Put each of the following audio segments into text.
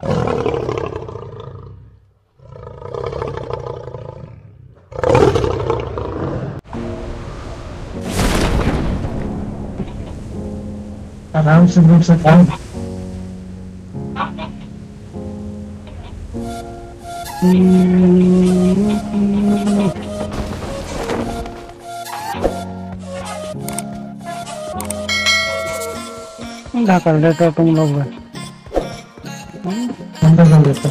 आराम से घूम सकता हूँ। कर देते हो तुम लोग। अंदर कर देता।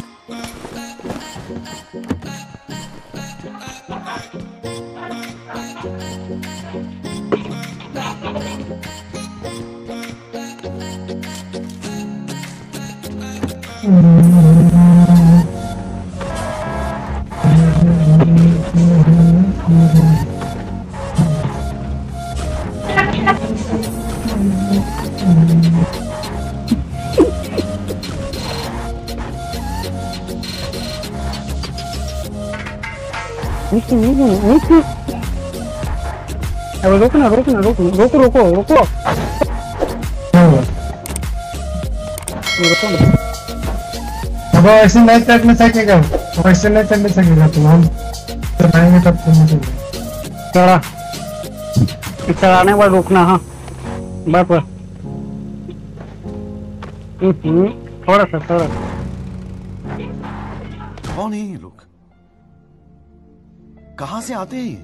अब रोको ना, रोको ना, रोको रोको रोको रोको रोको। अब ऐसे नहीं चढ़ने सकेगा, वैसे नहीं चढ़ने सकेगा तुम। हम चढ़ाएंगे तब तुम चढ़ा, चढ़ाने पर रुकना। हाँ बस बस। थोड़ा सा थोड़ा। कौन है ये लोग? कहां से आते हैं?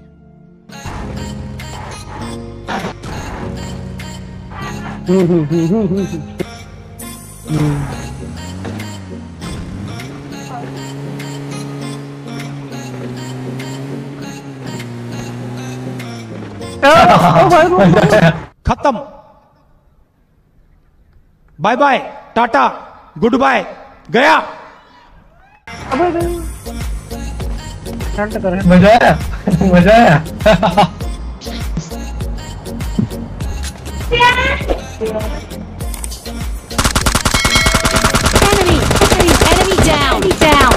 खत्म। Bye bye, tata, goodbye, गया। मजा आया, मजा आया। Enemy down.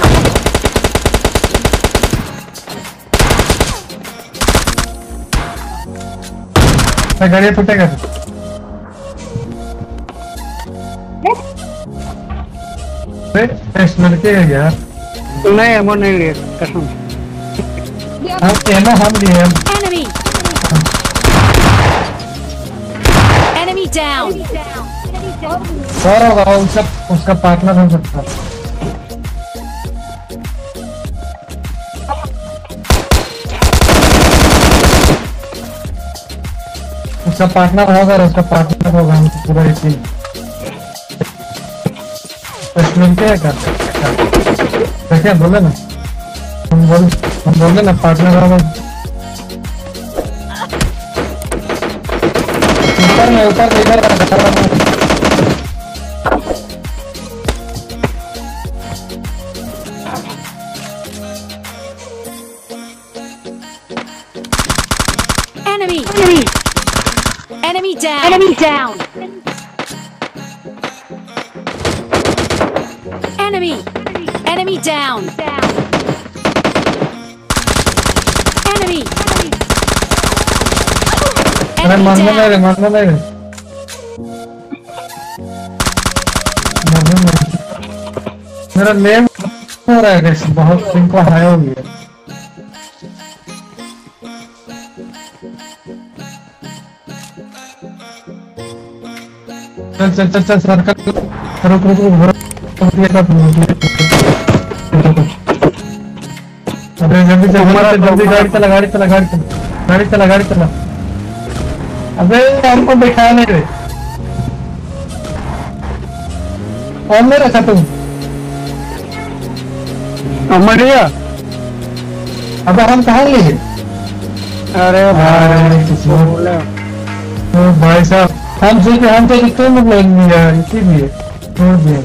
गाड़ी फुटेगा। टेस्ट लड़के है यार। नहीं एमो नहीं लिए कसम। हम लिए। Enemy down. सर होगा उसका पार्टनर हो सकता है। उसका पार्टनर होगा और उसका पार्टनर होगा पूरा एक टीम। मिलते हैं क्या? देखिए बोले ना, हम बोले ना पार्टनर होगा। ऊपर इधर Enemy down. Enemy down. Enemy. अरे मरने नहीं रे, मरने नहीं रे। मेरा नेम हो रहा है कैसे, बहुत दिन को हाई हो गया। चल चल चल सर्कल रुक रुक रुक। अरे जल्दी जल्दी गाड़ी चला गाड़ी चला गाड़ी चला गाड़ी चला गाड़ी चला। अबे हमको बैठाया नहीं रे, कौन में रखा तुम? अमरिया। अब हम कहाँ लिए? अरे भाई साहब, हम सोचे हम तो तुम लोग लेंगे यार, इसीलिए छोड़ दिए।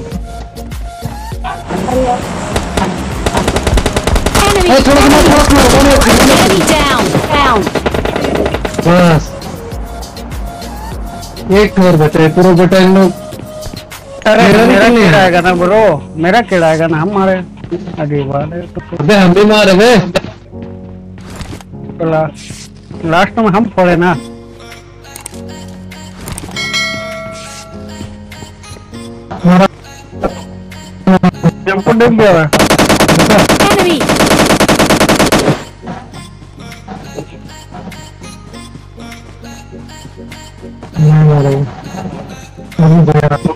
बस एक और बचे, पूरा बटालियन लोग। अरे मेरा कीड़ा आएगा ना ब्रो, मेरा कीड़ा आएगा ना, हम मारे। अबे हम भी मारे गए। लास्ट में हम पड़े ना। डूब गया है। Enemy! नहीं मारा वो। अभी गया